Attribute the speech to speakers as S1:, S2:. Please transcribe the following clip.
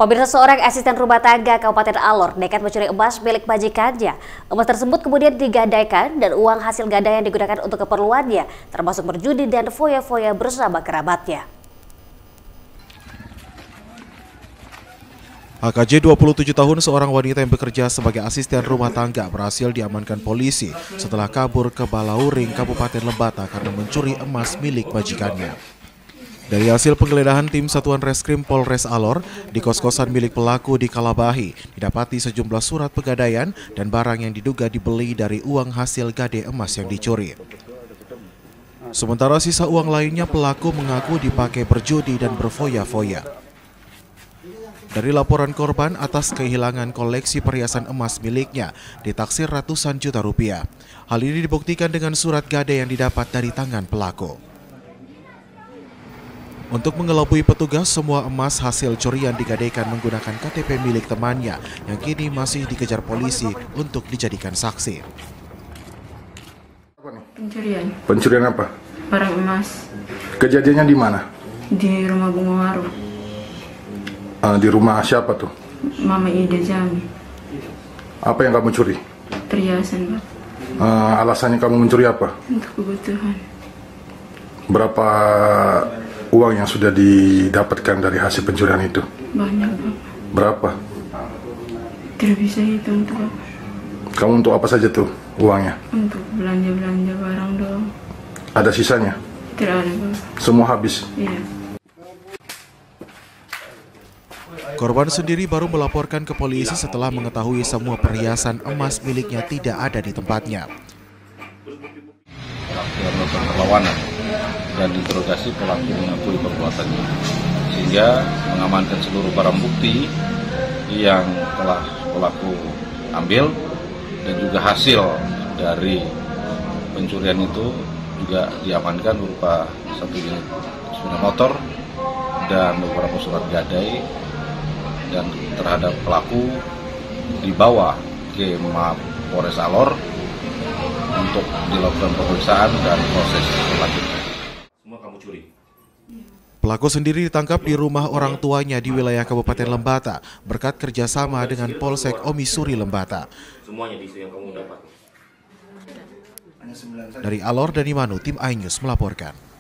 S1: Pemirsa, seorang asisten rumah tangga Kabupaten Alor nekat mencuri emas milik majikannya. Emas tersebut kemudian digadaikan dan uang hasil gadaian digunakan untuk keperluannya, termasuk berjudi dan foya-foya bersama kerabatnya.
S2: HKJ 27 tahun, seorang wanita yang bekerja sebagai asisten rumah tangga, berhasil diamankan polisi setelah kabur ke Balauring, Kabupaten Lembata karena mencuri emas milik majikannya. Dari hasil penggeledahan tim Satuan Reskrim Polres Alor, di kos-kosan milik pelaku di Kalabahi, didapati sejumlah surat pegadaian dan barang yang diduga dibeli dari uang hasil gade emas yang dicuri. Sementara sisa uang lainnya pelaku mengaku dipakai berjudi dan berfoya-foya. Dari laporan korban atas kehilangan koleksi perhiasan emas miliknya ditaksir ratusan juta rupiah. Hal ini dibuktikan dengan surat gade yang didapat dari tangan pelaku. Untuk mengelabui petugas, semua emas hasil curian digadaikan menggunakan KTP milik temannya yang kini masih dikejar polisi untuk dijadikan saksi.
S3: Pencurian.
S4: Pencurian apa?
S3: Barang emas.
S4: Kejadiannya di mana?
S3: Di rumah Bunga Waru.
S4: Di rumah siapa tuh?
S3: Mama Ida Jami.
S4: Apa yang kamu curi?
S3: Perhiasan, Pak.
S4: Alasannya kamu mencuri apa?
S3: Untuk kebutuhan.
S4: Berapa uang yang sudah didapatkan dari hasil pencurian itu?
S3: Banyak, Pak.
S4: Berapa?
S3: Tidak bisa hitung tuh, Pak.
S4: Kamu untuk apa saja tuh uangnya?
S3: Untuk belanja-belanja barang doang.
S4: Ada sisanya?
S3: Tidak ada, Pak.
S4: Semua habis?
S3: Iya.
S2: Korban sendiri baru melaporkan ke polisi setelah mengetahui semua perhiasan emas miliknya tidak ada di tempatnya.
S5: Pelaku melakukan perlawanan dan diinterogasi pelaku mengakui perbuatannya, sehingga mengamankan seluruh barang bukti yang telah pelaku ambil dan juga hasil dari pencurian itu juga diamankan berupa satu unit sepeda motor dan beberapa surat gadai, dan terhadap pelaku dibawa ke Mapolres Alor untuk dilakukan pemeriksaan dan proses selanjutnya. Semua kamu curi.
S2: Pelaku sendiri ditangkap di rumah orang tuanya di wilayah Kabupaten Lembata berkat kerjasama dengan Polsek Omisuri Lembata.
S5: Semuanya di yang kamu dapat.
S2: Dari Alor dan Imanu, tim iNews melaporkan.